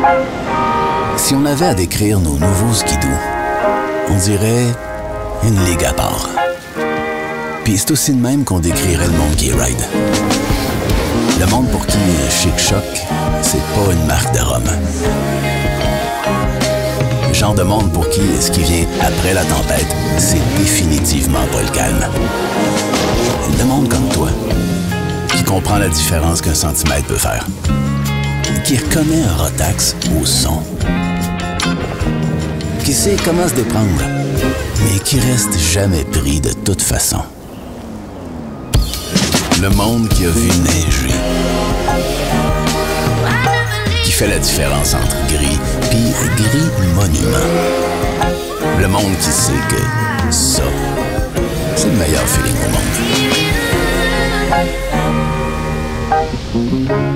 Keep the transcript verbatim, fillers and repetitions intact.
Si on avait à décrire nos nouveaux skidoo, on dirait une ligue à part. Puis c'est aussi de même qu'on décrirait le monde qui est ride. Le monde pour qui Chic Choc, c'est pas une marque de rhum. Le genre de monde pour qui ce qui vient après la tempête, c'est définitivement pas le calme. Le monde comme toi, qui comprend la différence qu'un centimètre peut faire, qui reconnaît un rotax au son, qui sait comment se déprendre, mais qui reste jamais pris de toute façon. Le monde qui a vu neiger, qui fait la différence entre gris puis gris monument. Le monde qui sait que ça, c'est le meilleur feeling au monde.